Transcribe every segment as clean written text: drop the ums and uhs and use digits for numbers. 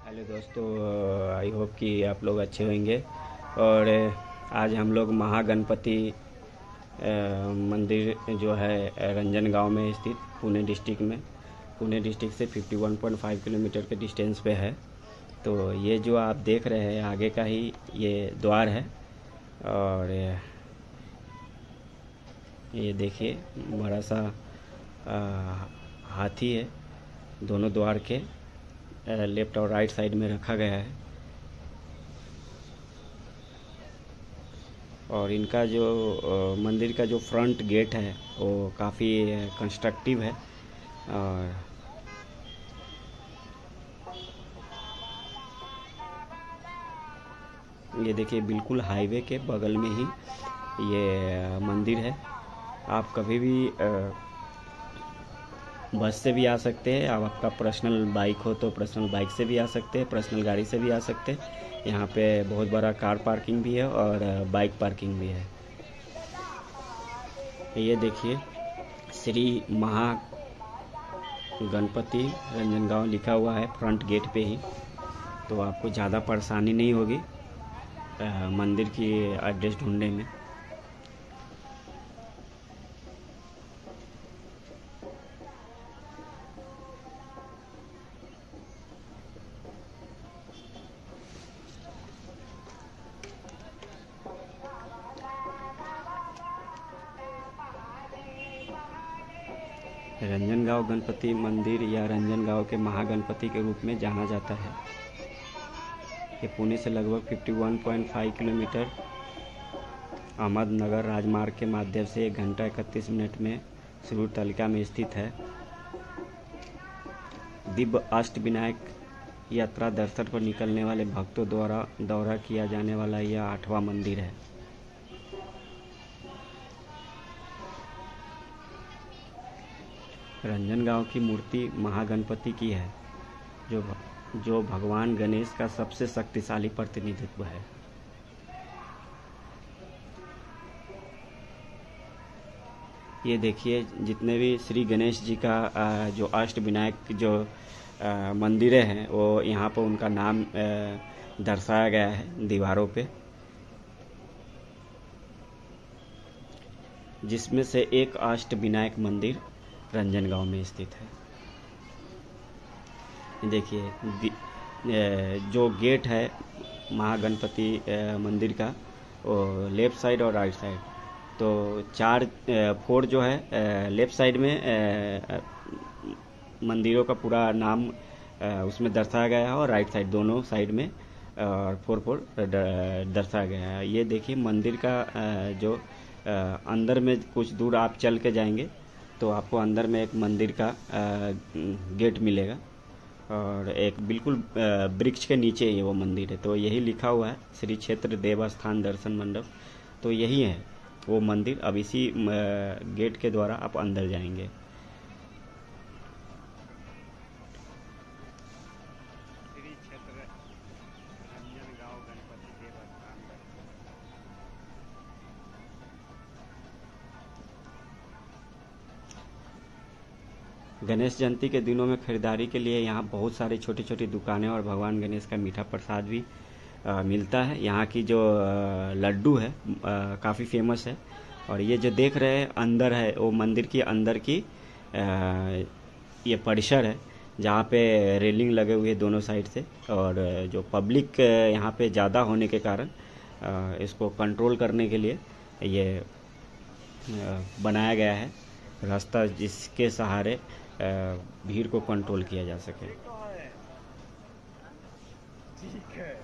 Hello दोस्तों, I hope कि आप लोग अच्छे होंगे। और आज हम लोग महागणपति मंदिर जो है रंजनगांव में स्थित पुणे डिस्ट्रिक्ट से 51.5 किलोमीटर के डिस्टेंस पे है। तो ये जो आप देख रहे हैं आगे का ही ये द्वार है। और ये देखिए बड़ा सा हाथी है, दोनों द्वार के लेफ्ट और राइट साइड में रखा गया है। और इनका जो मंदिर का जो फ्रंट गेट है वो काफ़ी कंस्ट्रक्टिव है। और ये देखिए बिल्कुल हाईवे के बगल में ही ये मंदिर है। आप कभी भी बस से भी आ सकते हैं। अब आपका पर्सनल बाइक हो तो पर्सनल बाइक से भी आ सकते हैं, पर्सनल गाड़ी से भी आ सकते हैं। यहाँ पे बहुत बड़ा कार पार्किंग भी है और बाइक पार्किंग भी है। ये देखिए श्री महागणपति रंजनगांव लिखा हुआ है फ्रंट गेट पे ही। तो आपको ज़्यादा परेशानी नहीं होगी मंदिर की एड्रेस ढूंढने में। रंजनगांव गणपति मंदिर या रंजनगांव के महागणपति के रूप में जाना जाता है। ये पुणे से लगभग 51.5 किलोमीटर अहमदनगर राजमार्ग के माध्यम से 1 घंटा 31 मिनट में सुरूर तालिका में स्थित है। दिव्य अष्टविनायक यात्रा दर्शन पर निकलने वाले भक्तों द्वारा दौरा किया जाने वाला यह 8वां मंदिर है। रंजनगांव की मूर्ति महागणपति की है, जो भगवान गणेश का सबसे शक्तिशाली प्रतिनिधित्व है। ये देखिए जितने भी श्री गणेश जी का जो अष्टविनायक जो मंदिरें हैं वो यहाँ पर उनका नाम दर्शाया गया है दीवारों पे, जिसमें से एक अष्टविनायक मंदिर रंजनगांव में स्थित है। देखिए जो गेट है महागणपति मंदिर का वो लेफ़्ट साइड और राइट साइड, तो 4 जो है लेफ़्ट साइड में मंदिरों का पूरा नाम उसमें दर्शाया गया है और राइट साइड दोनों साइड में और 4 दर्शाया गया है। ये देखिए मंदिर का जो अंदर में कुछ दूर आप चल के जाएंगे तो आपको अंदर में एक मंदिर का गेट मिलेगा और एक बिल्कुल वृक्ष के नीचे ही वो मंदिर है। तो यही लिखा हुआ है श्री क्षेत्र देवस्थान दर्शन मंडप। तो यही है वो मंदिर। अब इसी गेट के द्वारा आप अंदर जाएंगे। श्री क्षेत्र रंजनगांव गणपति देवस्थान। गणेश जयंती के दिनों में खरीदारी के लिए यहाँ बहुत सारी छोटी छोटी दुकानें और भगवान गणेश का मीठा प्रसाद भी मिलता है। यहाँ की जो लड्डू है काफ़ी फेमस है। और ये जो देख रहे हैं अंदर है वो मंदिर की अंदर की ये परिसर है जहाँ पे रेलिंग लगे हुए हैं दोनों साइड से। और जो पब्लिक यहाँ पे ज़्यादा होने के कारण इसको कंट्रोल करने के लिए ये बनाया गया है रास्ता, जिसके सहारे भीड़ को कंट्रोल किया जा सके। ठीक है।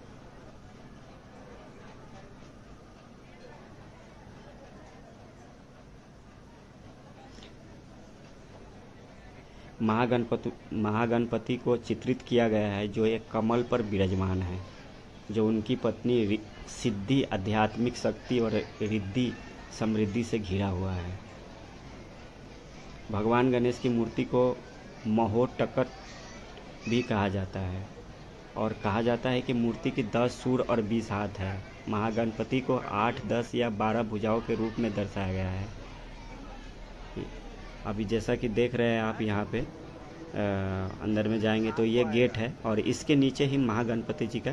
महागणपति को चित्रित किया गया है जो एक कमल पर विराजमान है, जो उनकी पत्नी सिद्धि, आध्यात्मिक शक्ति और रिद्धि समृद्धि से घिरा हुआ है। भगवान गणेश की मूर्ति को महोटकट भी कहा जाता है और कहा जाता है कि मूर्ति की 10 सूर और 20 हाथ है। महागणपति को 8, 10 या 12 भुजाओं के रूप में दर्शाया गया है। अभी जैसा कि देख रहे हैं आप यहाँ पे अंदर में जाएंगे तो ये गेट है और इसके नीचे ही महागणपति जी का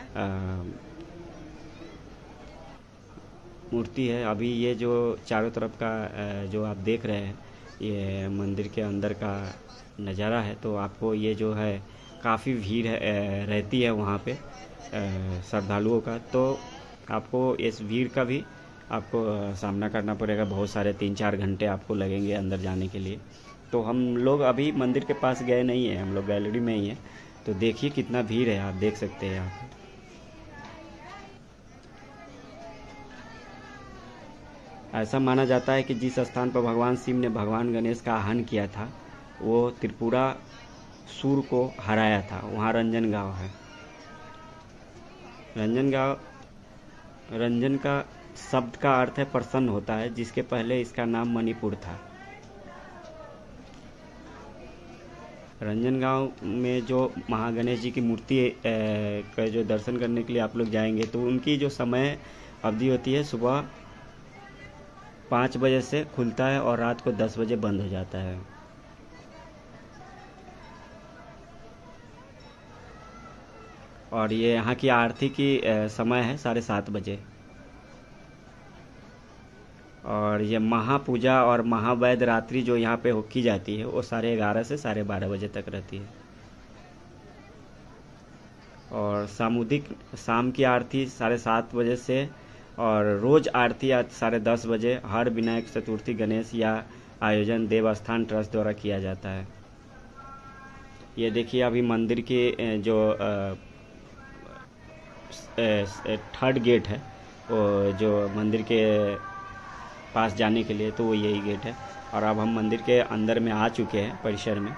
मूर्ति है। अभी ये जो चारों तरफ का जो आप देख रहे हैं ये मंदिर के अंदर का नज़ारा है। तो आपको ये जो है काफ़ी भीड़ रहती है वहाँ पे श्रद्धालुओं का, तो आपको इस भीड़ का भी आपको सामना करना पड़ेगा। बहुत सारे 3-4 घंटे आपको लगेंगे अंदर जाने के लिए। तो हम लोग अभी मंदिर के पास गए नहीं हैं, हम लोग गैलरी में ही हैं। तो देखिए कितना भीड़ है, आप देख सकते हैं यहाँ पे। ऐसा माना जाता है कि जिस स्थान पर भगवान शिव ने भगवान गणेश का आह्वान किया था वो त्रिपुरा सुर को हराया था, वहाँ रंजनगांव है। रंजन का शब्द का अर्थ है प्रसन्न होता है, जिसके पहले इसका नाम मणिपुर था। रंजनगांव में जो महागणेश जी की मूर्ति का जो दर्शन करने के लिए आप लोग जाएंगे तो उनकी जो समय अवधि होती है सुबह 5 बजे से खुलता है और रात को 10 बजे बंद हो जाता है। और ये यहाँ की आरती की समय है 7:30 बजे। और ये महापूजा और महावैद रात्रि जो यहाँ पे की जाती है वो 11:30 से 12:30 बजे तक रहती है। और सामुदायिक शाम की आरती 7:30 बजे से और रोज़ आरती 10:30 बजे हर विनायक चतुर्थी गणेश या आयोजन देवस्थान ट्रस्ट द्वारा किया जाता है। ये देखिए अभी मंदिर के जो 3rd गेट है वो जो मंदिर के पास जाने के लिए, तो वो यही गेट है। और अब हम मंदिर के अंदर में आ चुके हैं परिसर में।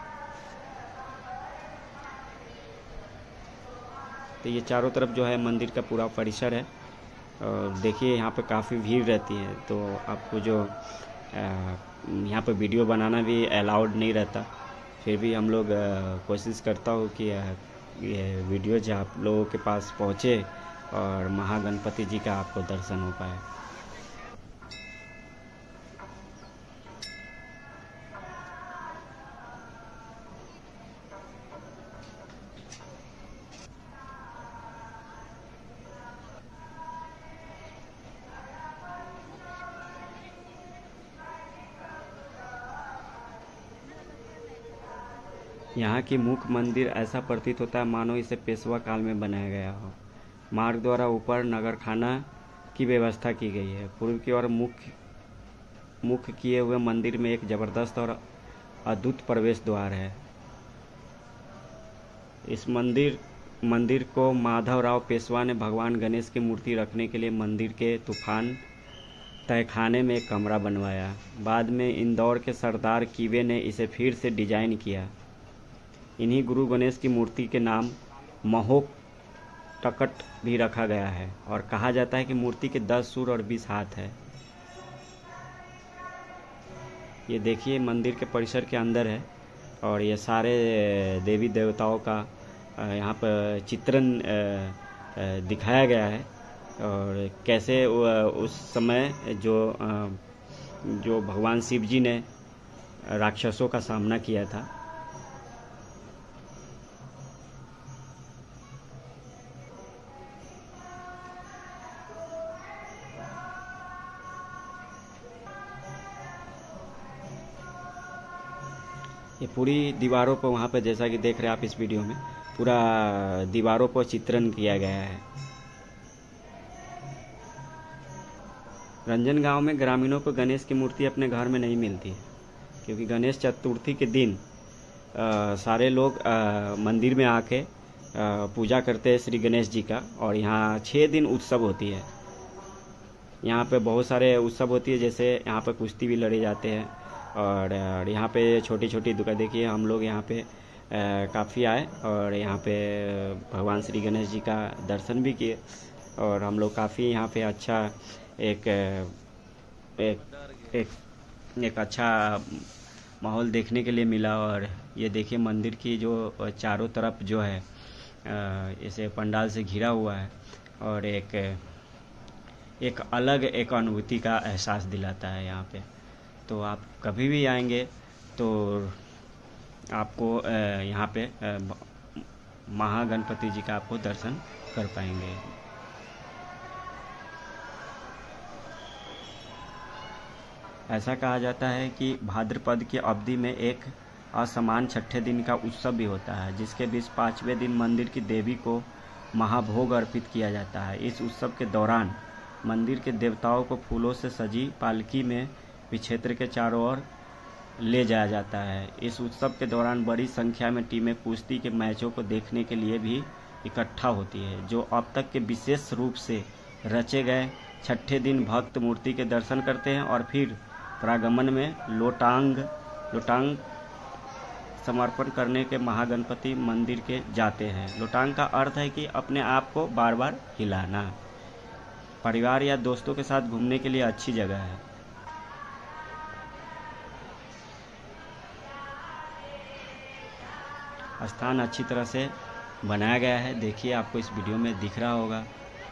तो ये चारों तरफ जो है मंदिर का पूरा परिसर है। और देखिए यहाँ पे काफ़ी भीड़ रहती है, तो आपको जो यहाँ पे वीडियो बनाना भी अलाउड नहीं रहता। फिर भी हम लोग कोशिश करता हूँ कि ये वीडियो जो आप लोगों के पास पहुँचे और महागणपति जी का आपको दर्शन हो पाए। यहाँ की मुख्य मंदिर ऐसा प्रतीत होता है मानो इसे पेशवा काल में बनाया गया हो। मार्ग द्वारा ऊपर नगर खाना की व्यवस्था की गई है। पूर्व की ओर मुख्य किए हुए मंदिर में एक जबरदस्त और अद्भुत प्रवेश द्वार है। इस मंदिर को माधवराव पेशवा ने भगवान गणेश की मूर्ति रखने के लिए मंदिर के तूफान तहखाने में एक कमरा बनवाया। बाद में इंदौर के सरदार कीवे ने इसे फिर से डिजाइन किया। इन्हीं गुरु गणेश की मूर्ति के नाम महोक टकट भी रखा गया है और कहा जाता है कि मूर्ति के 10 सुर और 20 हाथ है। ये देखिए मंदिर के परिसर के अंदर है और ये सारे देवी देवताओं का यहाँ पर चित्रण दिखाया गया है और कैसे उस समय जो भगवान शिव जी ने राक्षसों का सामना किया था। ये पूरी दीवारों पर वहाँ पे जैसा कि देख रहे हैं आप इस वीडियो में पूरा दीवारों पर चित्रण किया गया है। रंजनगांव में ग्रामीणों को गणेश की मूर्ति अपने घर में नहीं मिलती है, क्योंकि गणेश चतुर्थी के दिन सारे लोग मंदिर में आके पूजा करते हैं श्री गणेश जी का। और यहाँ 6 दिन उत्सव होती है। यहाँ पे बहुत सारे उत्सव होती है, जैसे यहाँ पे कुश्ती भी लड़े जाते हैं और यहाँ पे छोटी छोटी दुकान। देखिए हम लोग यहाँ पे काफ़ी आए और यहाँ पे भगवान श्री गणेश जी का दर्शन भी किए और हम लोग काफ़ी यहाँ पे अच्छा एक अच्छा माहौल देखने के लिए मिला। और ये देखिए मंदिर की जो चारों तरफ जो है इसे पंडाल से घिरा हुआ है और एक अलग एक अनुभूति का एहसास दिलाता है यहाँ पे। तो आप कभी भी आएंगे तो आपको यहाँ पे महागणपति जी का आपको दर्शन कर पाएंगे। ऐसा कहा जाता है कि भाद्रपद की अवधि में एक असमान छठे दिन का उत्सव भी होता है, जिसके बीच 5वें दिन मंदिर की देवी को महाभोग अर्पित किया जाता है। इस उत्सव के दौरान मंदिर के देवताओं को फूलों से सजी पालकी में विक्षेत्र के चारों ओर ले जाया जाता है। इस उत्सव के दौरान बड़ी संख्या में टीमें कुश्ती के मैचों को देखने के लिए भी इकट्ठा होती है, जो अब तक के विशेष रूप से रचे गए छठे दिन भक्त मूर्ति के दर्शन करते हैं और फिर प्रागमन में लोटांग समर्पण करने के महागणपति मंदिर के जाते हैं। लोटांग का अर्थ है कि अपने आप को बार बार हिलाना। परिवार या दोस्तों के साथ घूमने के लिए अच्छी जगह है। स्थान अच्छी तरह से बनाया गया है, देखिए आपको इस वीडियो में दिख रहा होगा।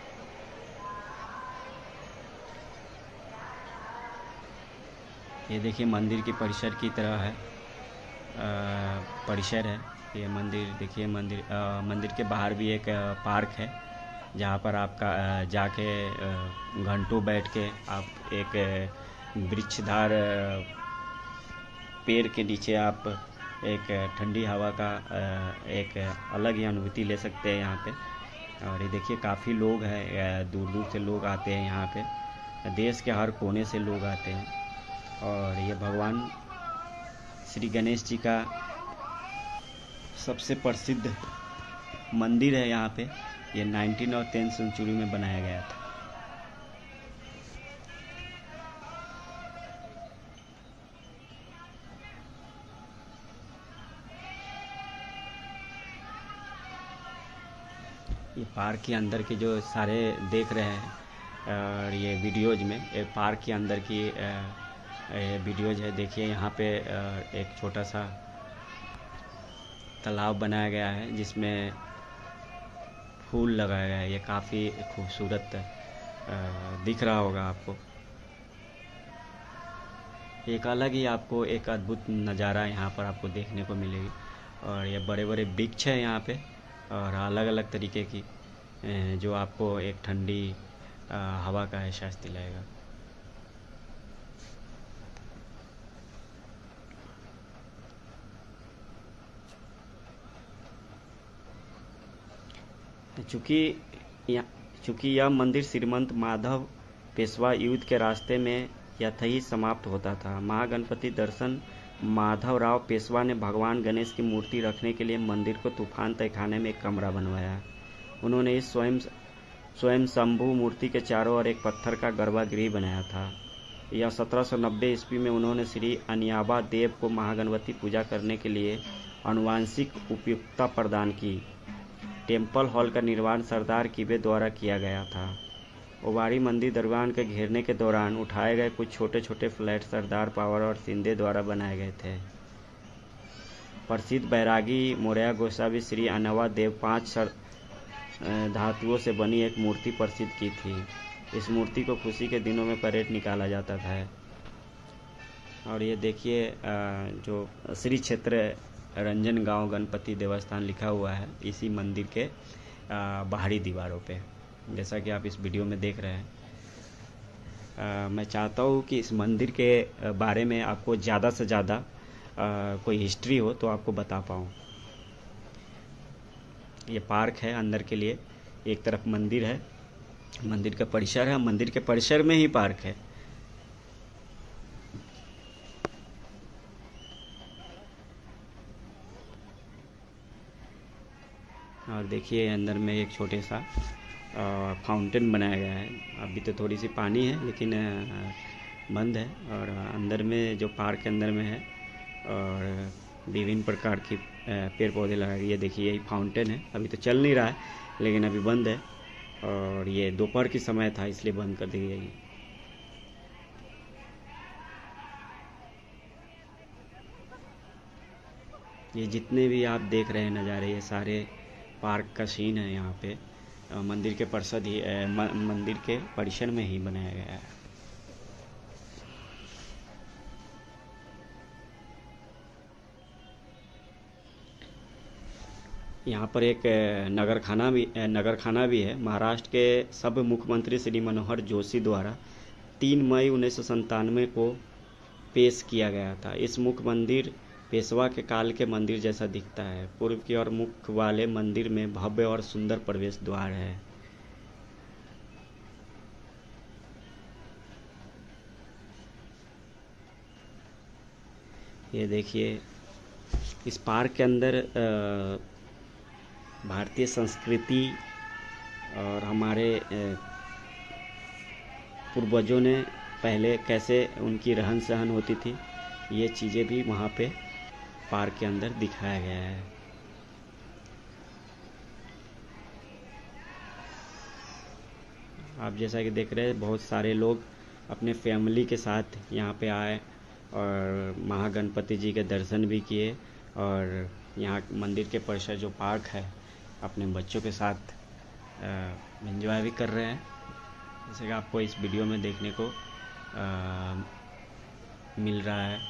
ये देखिए मंदिर की परिसर की तरह है, परिसर है ये मंदिर। देखिए मंदिर के बाहर भी एक पार्क है, जहाँ पर आपका जाके घंटों बैठ के आप एक वृक्षधार पेड़ के नीचे आप एक ठंडी हवा का एक अलग ही अनुभूति ले सकते हैं यहाँ पे। और ये देखिए काफ़ी लोग हैं, दूर दूर से लोग आते हैं यहाँ पे, देश के हर कोने से लोग आते हैं। और ये भगवान श्री गणेश जी का सबसे प्रसिद्ध मंदिर है यहाँ पे। ये 19 और 10 सेंचुरी में बनाया गया था। ये पार्क के अंदर के जो सारे देख रहे हैं और ये वीडियोज में, ये पार्क के अंदर की वीडियोज है। देखिए यहाँ पे एक छोटा सा तालाब बनाया गया है जिसमें फूल लगाया गया है। ये काफ़ी खूबसूरत दिख रहा होगा आपको। एक अलग ही आपको एक अद्भुत नज़ारा यहाँ पर आपको देखने को मिलेगी। और ये बड़े बड़े वृक्ष हैं यहाँ पे और अलग अलग तरीके की जो आपको एक ठंडी हवा का एहसास दिलाएगा। चूँकि यह मंदिर श्रीमंत माधव पेशवा युद्ध के रास्ते में यथई समाप्त होता था, महागणपति दर्शन माधवराव पेशवा ने भगवान गणेश की मूर्ति रखने के लिए मंदिर को तूफान तहखाने में एक कमरा बनवाया। उन्होंने इस स्वयं शंभु मूर्ति के चारों ओर एक पत्थर का गर्भगृह बनाया था। यह 1790 ईस्वी में उन्होंने श्री अनियाबा देव को महागणपति पूजा करने के लिए आनुवांशिक उपयुक्तता प्रदान की। टेम्पल हॉल का निर्माण सरदार किबे द्वारा किया गया था। ओवारी मंदिर दरबार के घेरने के दौरान उठाए गए कुछ छोटे छोटे फ्लैट सरदार पावर और शिंदे द्वारा बनाए गए थे। प्रसिद्ध बैरागी मोरया गोसावी श्री अनवा देव 5 धातुओं से बनी एक मूर्ति प्रसिद्ध की थी। इस मूर्ति को खुशी के दिनों में परेड निकाला जाता था। और ये देखिए जो श्री क्षेत्र रंजन गांव गणपति देवस्थान लिखा हुआ है इसी मंदिर के बाहरी दीवारों पे, जैसा कि आप इस वीडियो में देख रहे हैं। मैं चाहता हूँ कि इस मंदिर के बारे में आपको ज़्यादा से ज़्यादा कोई हिस्ट्री हो तो आपको बता पाऊँ। ये पार्क है अंदर के लिए, एक तरफ मंदिर है, मंदिर का परिसर है, मंदिर के परिसर में ही पार्क है। और देखिए अंदर में एक छोटे सा फाउंटेन बनाया गया है। अभी तो थोड़ी सी पानी है लेकिन बंद है। और अंदर में जो पार्क के अंदर में है और विभिन्न प्रकार की पेड़ पौधे लगाए गए। ये देखिए यही फाउंटेन है, अभी तो चल नहीं रहा है लेकिन अभी बंद है। और ये दोपहर की समय था इसलिए बंद कर दी गई। ये जितने भी आप देख रहे हैं नज़ारे, ये सारे पार्क का सीन है। यहाँ पे मंदिर के मंदिर के परिसर में ही बनाया गया है। यहाँ पर एक नगर खाना भी है। महाराष्ट्र के सब मुख्यमंत्री श्री मनोहर जोशी द्वारा 3 मई 1997 को पेश किया गया था। इस मुख्य मंदिर पेशवा के काल के मंदिर जैसा दिखता है। पूर्व की ओर मुख वाले मंदिर में भव्य और सुंदर प्रवेश द्वार है। ये देखिए, इस पार्क के अंदर भारतीय संस्कृति और हमारे पूर्वजों ने पहले कैसे उनकी रहन सहन होती थी, ये चीज़ें भी वहाँ पे पार्क के अंदर दिखाया गया है। आप जैसा कि देख रहे हैं, बहुत सारे लोग अपने फैमिली के साथ यहाँ पे आए और महागणपति जी के दर्शन भी किए और यहाँ मंदिर के परिसर जो पार्क है अपने बच्चों के साथ एंजॉय भी कर रहे हैं, जैसे कि आपको इस वीडियो में देखने को मिल रहा है।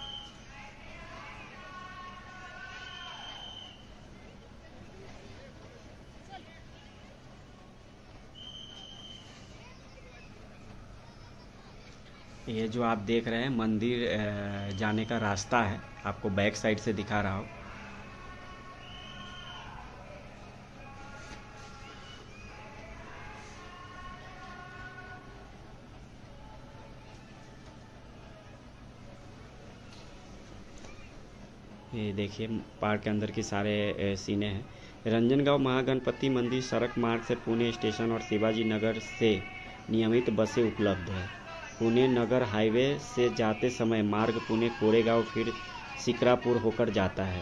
ये जो आप देख रहे हैं मंदिर जाने का रास्ता है, आपको बैक साइड से दिखा रहा हूँ। ये देखिए पार्क के अंदर की सारे सीने हैं। रंजनगांव महागणपति मंदिर सड़क मार्ग से पुणे स्टेशन और शिवाजी नगर से नियमित बसें उपलब्ध है। पुणे नगर हाईवे से जाते समय मार्ग पुणे कोरेगांव फिर सिकरापुर होकर जाता है।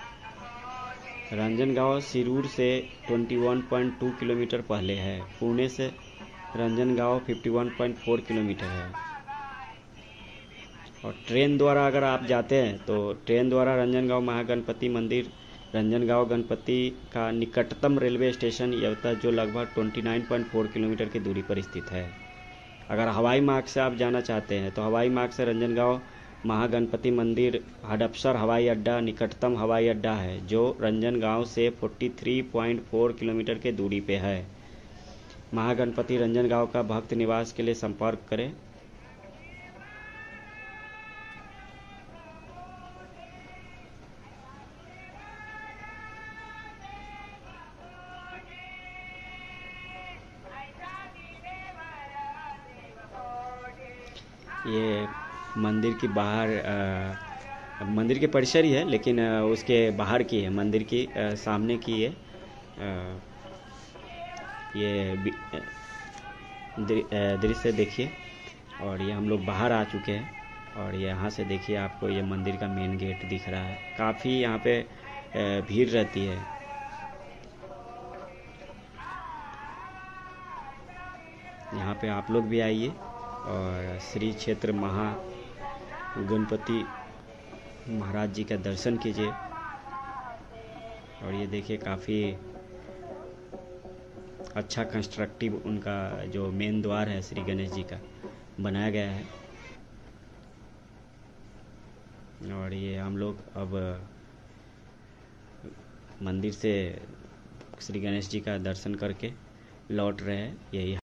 रंजनगांव शिरूर से 21.2 किलोमीटर पहले है। पुणे से रंजनगांव 51.4 किलोमीटर है। और ट्रेन द्वारा अगर आप जाते हैं तो ट्रेन द्वारा रंजनगांव महागणपति मंदिर रंजनगांव गणपति का निकटतम रेलवे स्टेशन यवता, जो लगभग 29.4 किलोमीटर की दूरी पर स्थित है। अगर हवाई मार्ग से आप जाना चाहते हैं तो हवाई मार्ग से रंजनगांव महागणपति मंदिर हडपसर हवाई अड्डा निकटतम हवाई अड्डा है, जो रंजनगांव से 43.4 किलोमीटर की दूरी पे है। महागणपति रंजनगांव का भक्त निवास के लिए संपर्क करें। ये मंदिर की बाहर मंदिर के परिसर ही है, लेकिन उसके बाहर की है, मंदिर की सामने की है। ये दृश्य देखिए। और ये हम लोग बाहर आ चुके हैं और यहाँ से देखिए आपको ये मंदिर का मेन गेट दिख रहा है। काफ़ी यहाँ पे भीड़ रहती है। यहाँ पे आप लोग भी आइए और श्री क्षेत्र महागणपति महाराज जी का दर्शन कीजिए। और ये देखिए काफ़ी अच्छा कंस्ट्रक्टिव उनका जो मेन द्वार है श्री गणेश जी का बनाया गया है। और ये हम लोग अब मंदिर से श्री गणेश जी का दर्शन करके लौट रहे हैं। यही